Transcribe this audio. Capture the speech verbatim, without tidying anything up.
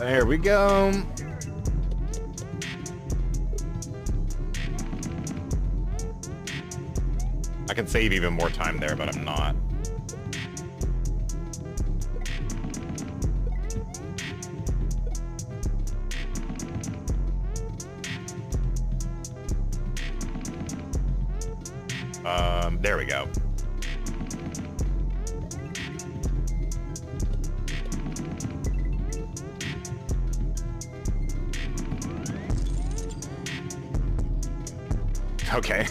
There we go. I can save even more time there, but I'm not. Um, there we go. Okay.